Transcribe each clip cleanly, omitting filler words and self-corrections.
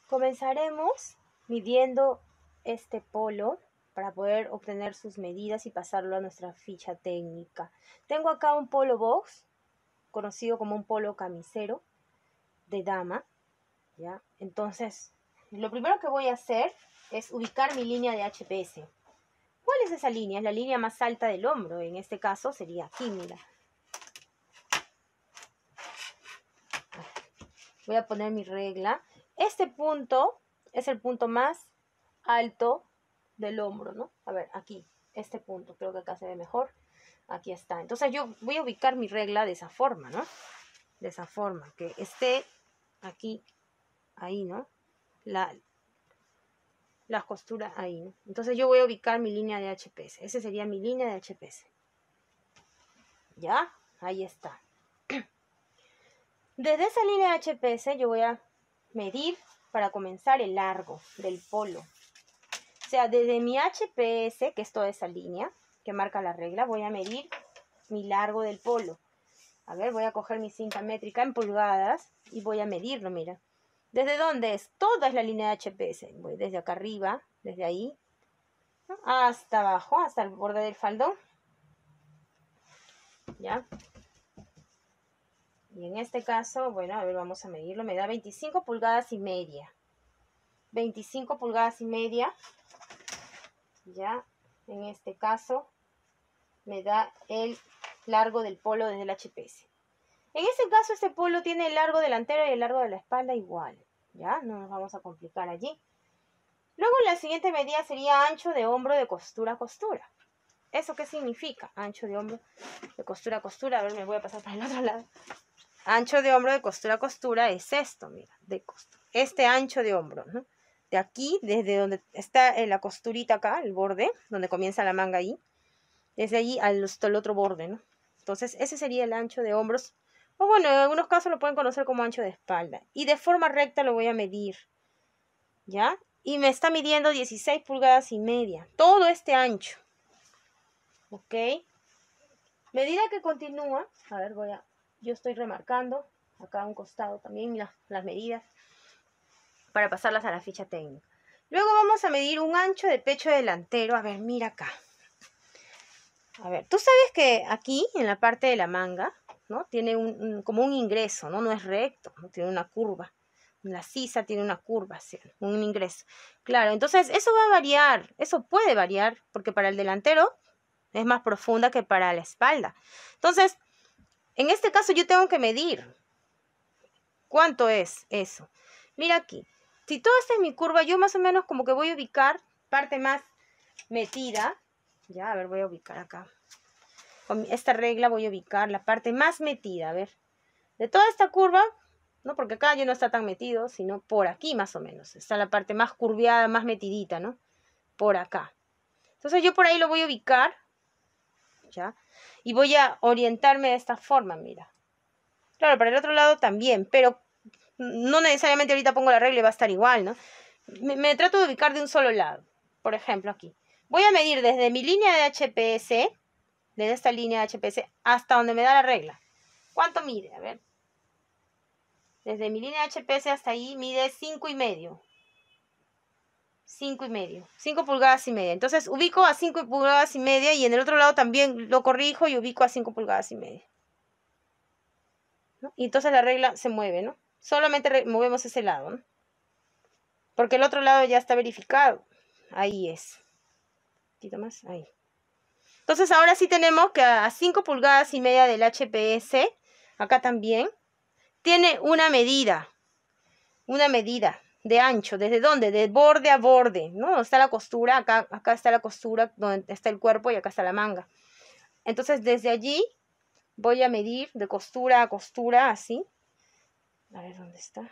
Comenzaremos midiendo este polo para poder obtener sus medidas y pasarlo a nuestra ficha técnica. Tengo acá un polo box, conocido como un polo camisero de dama, ¿ya? Entonces, lo primero que voy a hacer es ubicar mi línea de HPS. ¿Cuál es esa línea? Es la línea más alta del hombro. En este caso sería aquí, mira. Voy a poner mi regla. Este punto es el punto más alto del hombro, ¿no? A ver, aquí, este punto, creo que acá se ve mejor. Aquí está. Entonces yo voy a ubicar mi regla de esa forma, ¿no? De esa forma, que esté aquí, ahí, ¿no? Las costuras ahí, ¿no? Entonces yo voy a ubicar mi línea de HPS. Esa sería mi línea de HPS. ¿Ya? Ahí está. Desde esa línea de HPS yo voy a medir para comenzar el largo del polo. O sea, desde mi HPS, que es toda esa línea que marca la regla, voy a medir mi largo del polo. A ver, voy a coger mi cinta métrica en pulgadas y voy a medirlo, mira. ¿Desde dónde es? Toda es la línea de HPS. Voy desde acá arriba, desde ahí, ¿no? Hasta abajo, hasta el borde del faldón. ¿Ya? Y en este caso, bueno, a ver, vamos a medirlo. Me da 25 pulgadas y media. 25 pulgadas y media. Ya, en este caso, me da el largo del polo desde el HPS. En este caso, este polo tiene el largo delantero y el largo de la espalda igual. Ya, no nos vamos a complicar allí. Luego, la siguiente medida sería ancho de hombro de costura a costura. ¿Eso qué significa? Ancho de hombro de costura a costura. A ver, me voy a pasar para el otro lado. Ancho de hombro de costura a costura es esto, mira, de costura. Este ancho de hombro, ¿no? De aquí, desde donde está la costurita acá, el borde, donde comienza la manga ahí, desde allí hasta el otro borde, ¿no? Entonces, ese sería el ancho de hombros. O bueno, en algunos casos lo pueden conocer como ancho de espalda. Y de forma recta lo voy a medir, ¿ya? Y me está midiendo 16 pulgadas y media. Todo este ancho. ¿Ok? Medida que continúa, a ver, yo estoy remarcando acá a un costado también las medidas para pasarlas a la ficha técnica. Luego vamos a medir un ancho de pecho delantero. A ver, mira acá. A ver, tú sabes que aquí en la parte de la manga, ¿no? Tiene como un ingreso, ¿no? No es recto, ¿no? Tiene una curva. La sisa tiene una curva, ¿sí? Un ingreso. Claro, entonces eso va a variar, eso puede variar, porque para el delantero es más profunda que para la espalda. Entonces, en este caso yo tengo que medir cuánto es eso. Mira aquí, si toda esta es mi curva, yo más o menos como que voy a ubicar parte más metida. Ya, a ver, voy a ubicar acá. Con esta regla voy a ubicar la parte más metida, a ver. De toda esta curva, no porque acá ya no está tan metido, sino por aquí más o menos. Está la parte más curviada, más metidita, ¿no? Por acá. Entonces yo por ahí lo voy a ubicar, ¿ya? Y voy a orientarme de esta forma, mira. Claro, para el otro lado también, pero no necesariamente ahorita pongo la regla y va a estar igual, ¿no? Me trato de ubicar de un solo lado. Por ejemplo, aquí. Voy a medir desde mi línea de HPS, desde esta línea de HPS, hasta donde me da la regla. ¿Cuánto mide? A ver. Desde mi línea de HPS hasta ahí mide 5,5. 5,5. 5 pulgadas y media. Entonces ubico a 5 pulgadas y media y en el otro lado también lo corrijo y ubico a 5 pulgadas y media. ¿No? Y entonces la regla se mueve, ¿no? Solamente movemos ese lado, ¿no? Porque el otro lado ya está verificado. Ahí es. Un poquito más, ahí. Entonces ahora sí tenemos que a 5 pulgadas y media del HPS, acá también, tiene una medida de ancho. ¿Desde dónde? De borde a borde, ¿no? Donde está la costura, acá está la costura, donde está el cuerpo y acá está la manga. Entonces desde allí voy a medir de costura a costura, así. A ver, ¿dónde está?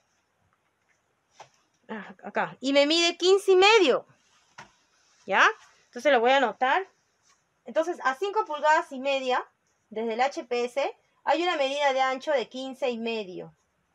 Ah, acá. Y me mide 15,5. ¿Ya? Entonces lo voy a anotar. Entonces a 5 pulgadas y media, desde el HPS, hay una medida de ancho de 15,5.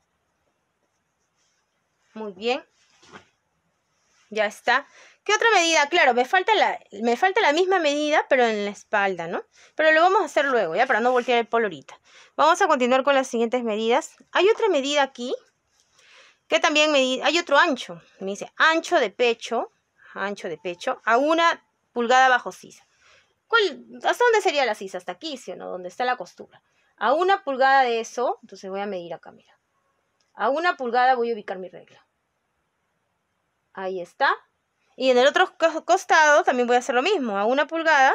Muy bien. Ya está. ¿Qué otra medida? Claro, me falta la misma medida, pero en la espalda, ¿no? Pero lo vamos a hacer luego, ¿ya? Para no voltear el polo ahorita. Vamos a continuar con las siguientes medidas. Hay otra medida aquí, que también hay otro ancho. Me dice ancho de pecho a 1 pulgada bajo sisa. ¿Hasta dónde sería la sisa? Hasta aquí, ¿sí o no? Donde está la costura. A 1 pulgada de eso, entonces voy a medir acá, mira. A 1 pulgada voy a ubicar mi regla. Ahí está. Y en el otro costado también voy a hacer lo mismo. A 1 pulgada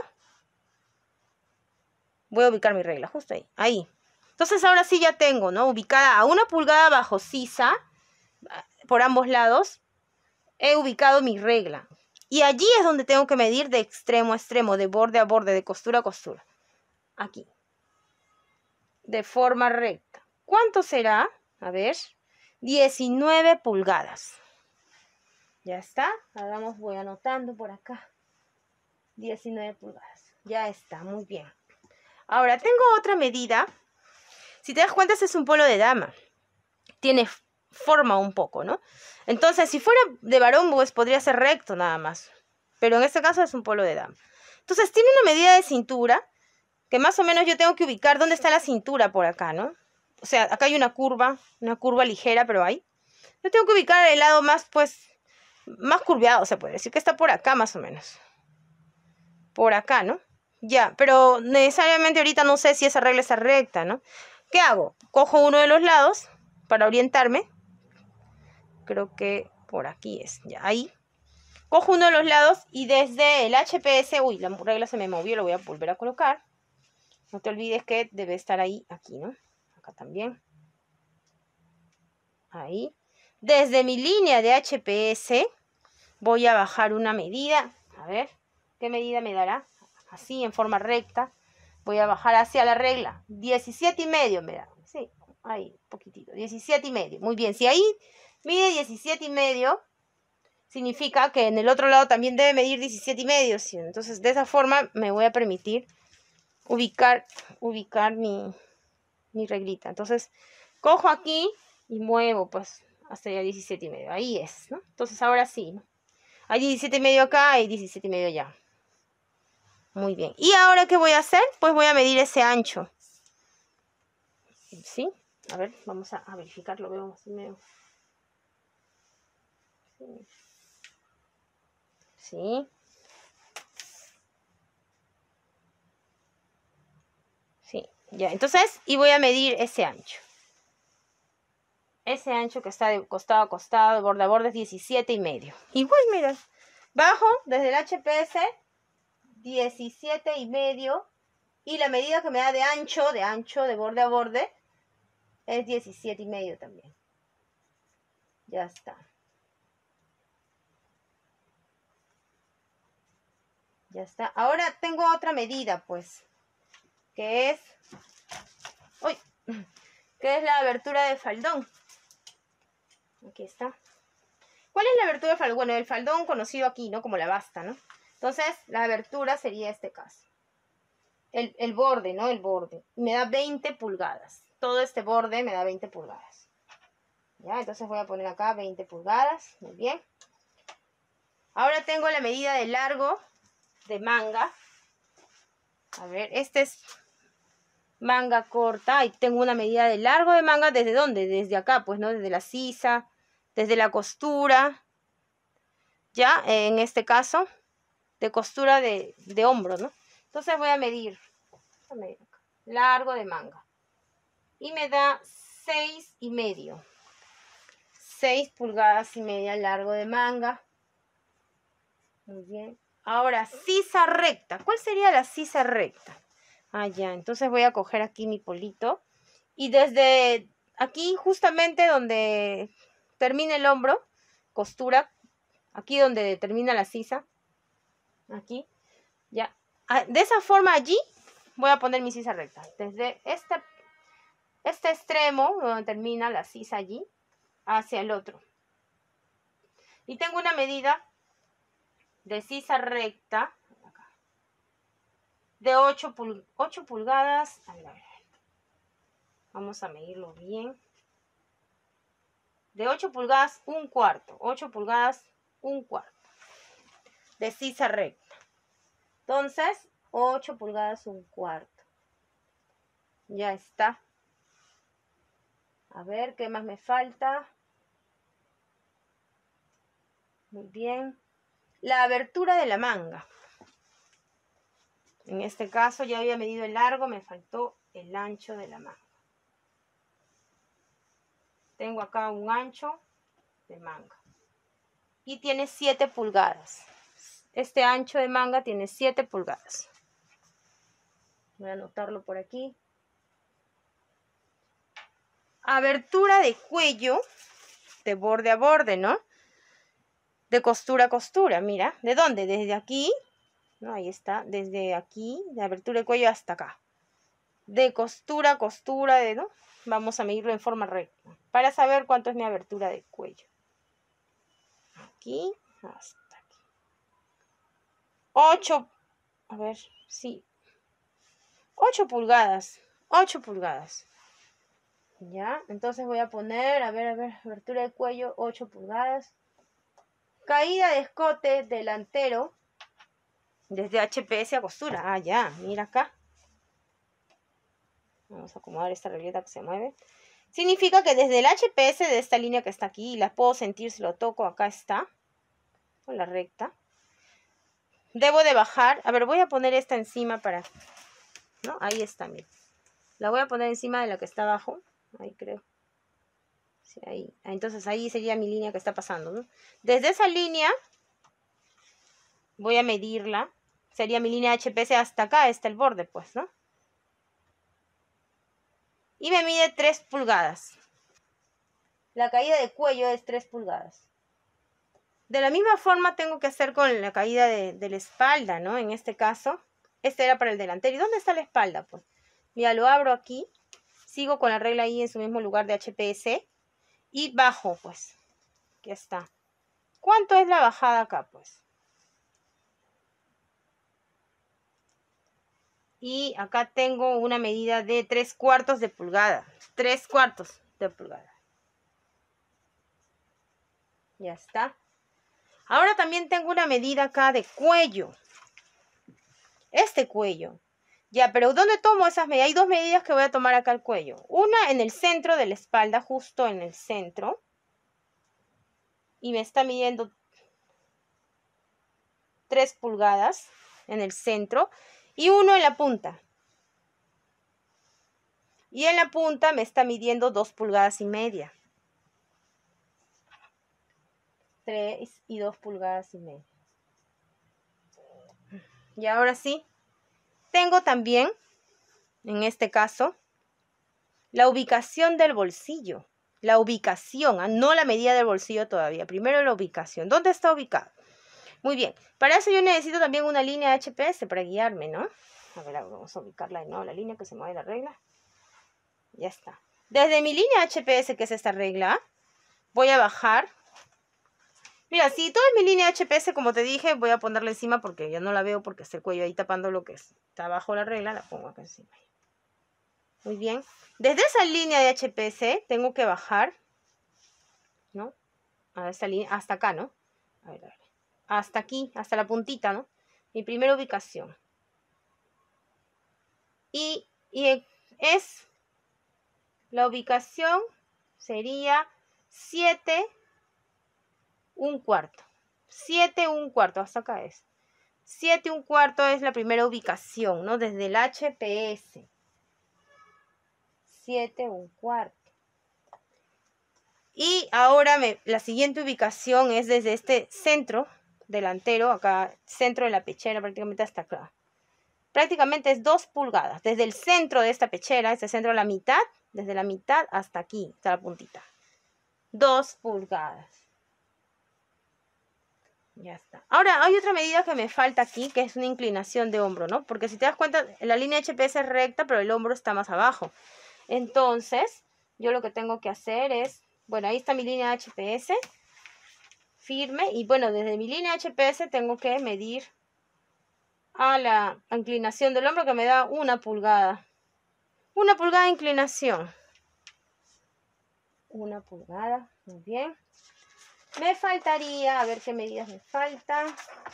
voy a ubicar mi regla, justo ahí. Ahí. Entonces ahora sí ya tengo, ¿no? Ubicada a 1 pulgada bajo sisa, por ambos lados, he ubicado mi regla. Y allí es donde tengo que medir de extremo a extremo, de borde a borde, de costura a costura. Aquí. De forma recta. ¿Cuánto será? A ver. 19 pulgadas. Ya está. Ahora voy anotando por acá. 19 pulgadas. Ya está, muy bien. Ahora, tengo otra medida. Si te das cuenta, este es un polo de dama. Tiene forma un poco, ¿no? Entonces, si fuera de varón, pues podría ser recto nada más. Pero en este caso es un polo de dama. Entonces, tiene una medida de cintura que más o menos yo tengo que ubicar dónde está la cintura por acá, ¿no? O sea, acá hay una curva ligera, pero hay. Yo tengo que ubicar el lado más, pues, más curveado, se puede decir que está por acá más o menos. Por acá, ¿no? Ya, pero necesariamente ahorita no sé si esa regla está recta, ¿no? ¿Qué hago? Cojo uno de los lados para orientarme. Creo que por aquí es, ya, ahí. Cojo uno de los lados y desde el HPS, uy, la regla se me movió, lo voy a volver a colocar. No te olvides que debe estar ahí, aquí, ¿no? Acá también. Ahí. Desde mi línea de HPS voy a bajar una medida. A ver, ¿qué medida me dará? Así, en forma recta. Voy a bajar hacia la regla. 17,5 me da. Sí, ahí, poquitito. 17,5. Muy bien. Si ahí mide 17,5, significa que en el otro lado también debe medir 17,5. ¿Sí? Entonces, de esa forma me voy a permitir ubicar mi reglita. Entonces, cojo aquí y muevo, pues, hasta ya 17,5. Ahí es, ¿no? Entonces, ahora sí, ¿no? Hay 17,5 acá y 17,5 allá. Muy bien. ¿Y ahora qué voy a hacer? Pues voy a medir ese ancho. ¿Sí? A ver, vamos a verificarlo. Veo así medio. Sí. Sí. Ya, entonces, y voy a medir ese ancho. Ese ancho que está de costado a costado, de borde a borde, es 17,5. Igual, mira. Bajo desde el HPS 17,5. Y la medida que me da de ancho, de borde a borde, es 17,5 también. Ya está. Ya está. Ahora tengo otra medida, pues, que es, uy, que es la abertura de faldón. Aquí está. ¿Cuál es la abertura de faldón? Bueno, el faldón conocido aquí, ¿no? Como la basta, ¿no? Entonces, la abertura sería este caso. El borde, ¿no? El borde. Me da 20 pulgadas. Todo este borde me da 20 pulgadas. Ya, entonces voy a poner acá 20 pulgadas. Muy bien. Ahora tengo la medida de largo de manga. A ver, este es manga corta. Y tengo una medida de largo de manga. ¿Desde dónde? Desde acá, pues, ¿no? Desde la sisa, desde la costura. Ya, en este caso, de costura de hombro, ¿no? Entonces voy a medir acá, largo de manga. Y me da 6,5. 6 pulgadas y media largo de manga. Muy bien. Ahora, sisa recta. ¿Cuál sería la sisa recta? Ah, ya. Entonces voy a coger aquí mi polito. Y desde aquí, justamente donde termina el hombro, costura. Aquí donde termina la sisa. Aquí. Ya. De esa forma allí voy a poner mi sisa recta. Desde este extremo, donde termina la sisa allí, hacia el otro. Y tengo una medida de sisa recta de 8 pulgadas. A ver. Vamos a medirlo bien. De 8 pulgadas, un cuarto. 8 pulgadas, un cuarto. De sisa recta. Entonces, 8 pulgadas, un cuarto. Ya está. A ver, ¿qué más me falta? Muy bien. La abertura de la manga. En este caso ya había medido el largo, me faltó el ancho de la manga. Tengo acá un ancho de manga. Y tiene 7 pulgadas. Este ancho de manga tiene 7 pulgadas. Voy a anotarlo por aquí. Abertura de cuello, de borde a borde, ¿no? De costura a costura, mira. ¿De dónde? Desde aquí, ¿no? Ahí está, desde aquí, de abertura de cuello hasta acá. De costura a costura, ¿no? Vamos a medirlo en forma recta, para saber cuánto es mi abertura de cuello. Aquí, hasta aquí. 8, a ver, sí. 8 pulgadas, 8 pulgadas. Ya, entonces voy a poner, a ver, abertura de cuello, 8 pulgadas. Caída de escote delantero, desde HPS a costura. Ah, ya, mira acá. Vamos a acomodar esta regleta que se mueve. Significa que desde el HPS de esta línea que está aquí, la puedo sentir si lo toco, acá está, con la recta. Debo de bajar, a ver, voy a poner esta encima para, ¿no? Ahí está, mira. La voy a poner encima de la que está abajo, ahí creo. Sí, ahí. Entonces ahí sería mi línea que está pasando, ¿no? Desde esa línea voy a medirla. Sería mi línea HPS hasta acá, está el borde, pues, ¿no? Y me mide 3 pulgadas. La caída de cuello es 3 pulgadas. De la misma forma tengo que hacer con la caída de la espalda, ¿no? En este caso, este era para el delantero. ¿Y dónde está la espalda? Pues, mira, lo abro aquí. Sigo con la regla ahí en su mismo lugar de HPS. Y bajo, pues. Aquí está. ¿Cuánto es la bajada acá, pues? Y acá tengo una medida de 3/4 de pulgada. 3/4 de pulgada. Ya está. Ahora también tengo una medida acá de cuello. Este cuello. Ya, pero ¿dónde tomo esas medidas? Hay 2 medidas que voy a tomar acá el cuello. Una en el centro de la espalda, justo en el centro. Y me está midiendo 3 pulgadas en el centro. Y uno en la punta. Y en la punta me está midiendo 2,5 pulgadas. 3 y 2,5 pulgadas. Y ahora sí, tengo también, en este caso, la ubicación del bolsillo. La ubicación, no la medida del bolsillo todavía. Primero la ubicación. ¿Dónde está ubicado? Muy bien. Para eso yo necesito también una línea HPS para guiarme, ¿no? A ver, vamos a ubicarla de nuevo, la línea que se mueve la regla. Ya está. Desde mi línea HPS, que es esta regla, voy a bajar. Mira, si toda mi línea HPS, como te dije, voy a ponerla encima porque ya no la veo porque está el cuello ahí tapando lo que está abajo la regla, la pongo acá encima. Muy bien. Desde esa línea de HPS tengo que bajar, ¿no? A esta línea, hasta acá, ¿no? A ver. Hasta aquí, hasta la puntita, ¿no? Mi primera ubicación. Y es, la ubicación sería 7, 1/4. 7, 1/4, hasta acá es. 7, 1/4 es la primera ubicación, ¿no? Desde el HPS. 7, 1/4. Y ahora la siguiente ubicación es desde este centro delantero, acá, centro de la pechera, prácticamente hasta acá. Prácticamente es 2 pulgadas. Desde el centro de esta pechera, este centro a la mitad, desde la mitad hasta aquí, hasta la puntita. 2 pulgadas. Ya está. Ahora, hay otra medida que me falta aquí, que es una inclinación de hombro, ¿no? Porque si te das cuenta, la línea HPS es recta, pero el hombro está más abajo. Entonces, yo lo que tengo que hacer es, bueno, ahí está mi línea HPS, firme, y bueno, desde mi línea HPS tengo que medir a la inclinación del hombro, que me da 1 pulgada. 1 pulgada de inclinación. 1 pulgada, muy bien. Me faltaría, a ver qué medidas me faltan.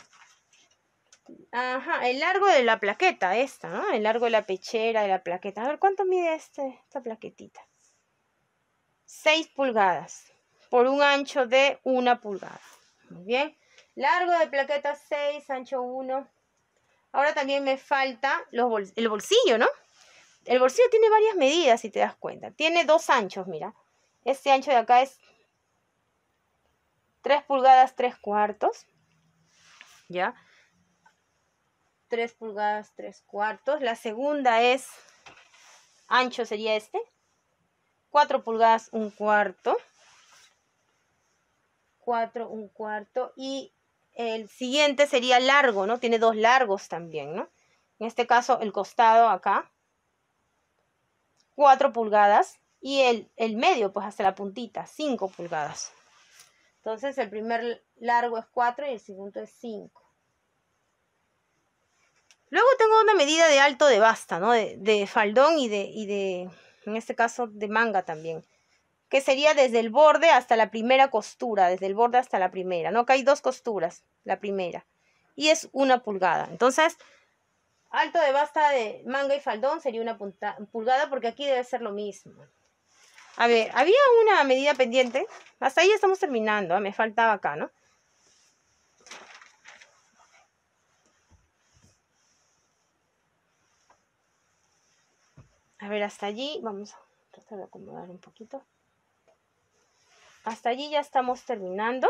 Ajá, el largo de la plaqueta, esta, ¿no? El largo de la pechera, de la plaqueta. A ver, ¿cuánto mide esta plaquetita? 6 pulgadas por un ancho de 1 pulgada. Muy bien. Largo de plaqueta 6, ancho 1. Ahora también me falta el bolsillo, ¿no? El bolsillo tiene varias medidas, si te das cuenta. Tiene 2 anchos, mira. Este ancho de acá es 3 pulgadas 3 cuartos. ¿Ya? 3 pulgadas 3 cuartos. La segunda es, ancho sería este. 4 pulgadas 1 cuarto. 4, 1 cuarto. Y el siguiente sería largo, ¿no? Tiene 2 largos también, ¿no? En este caso, el costado acá. 4 pulgadas. Y el medio, pues hasta la puntita, 5 pulgadas. Entonces, el primer largo es 4 y el segundo es 5. Luego tengo una medida de alto de basta, ¿no? De faldón y de, en este caso, de manga también. Que sería desde el borde hasta la primera costura, desde el borde hasta la primera, ¿no? Acá hay 2 costuras, la primera. Y es 1 pulgada. Entonces, alto de basta de manga y faldón sería 1 pulgada, porque aquí debe ser lo mismo. A ver, había una medida pendiente. Hasta ahí estamos terminando, ¿eh? Me faltaba acá, ¿no? A ver, hasta allí, vamos a tratar de acomodar un poquito. Hasta allí ya estamos terminando.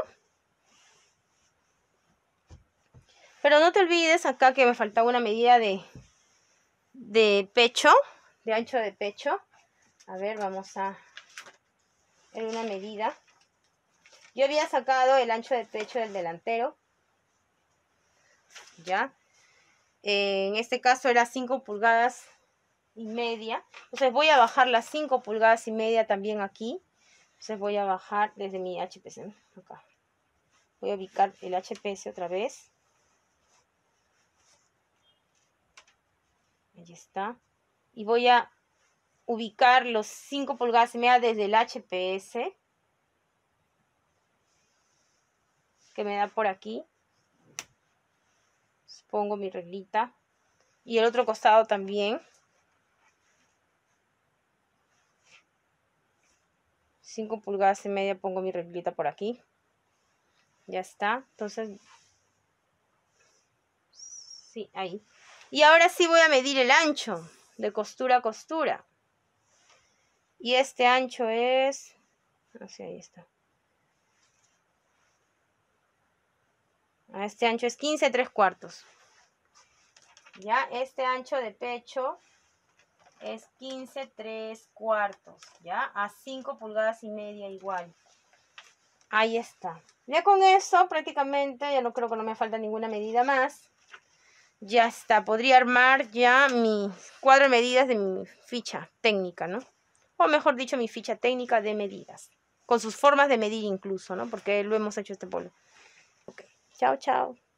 Pero no te olvides acá que me faltaba una medida de pecho, de ancho de pecho. A ver, vamos a ver una medida. Yo había sacado el ancho de pecho del delantero. ¿Ya? En este caso era 5 pulgadas y media. Entonces voy a bajar las 5 pulgadas y media también aquí. Entonces voy a bajar desde mi HPC. Acá. Voy a ubicar el HPS otra vez. Ahí está. Y voy a ubicar los 5 pulgadas y media desde el HPS. Que me da por aquí. Pongo mi reglita. Y el otro costado también. 5 pulgadas y media pongo mi reglita por aquí. Ya está. Entonces, sí, ahí. Y ahora sí voy a medir el ancho de costura a costura. Y este ancho es... Así, ahí está. Este ancho es 15 3 cuartos. Ya, este ancho de pecho es 15 3 cuartos. Ya, a 5 pulgadas y media igual. Ahí está. Ya con eso prácticamente, ya no creo que no me falta ninguna medida más. Ya está, podría armar ya mi cuadro de medidas de mi ficha técnica, ¿no? O mejor dicho, mi ficha técnica de medidas. Con sus formas de medir incluso, ¿no? Porque lo hemos hecho este polo. Ok, chao, chao.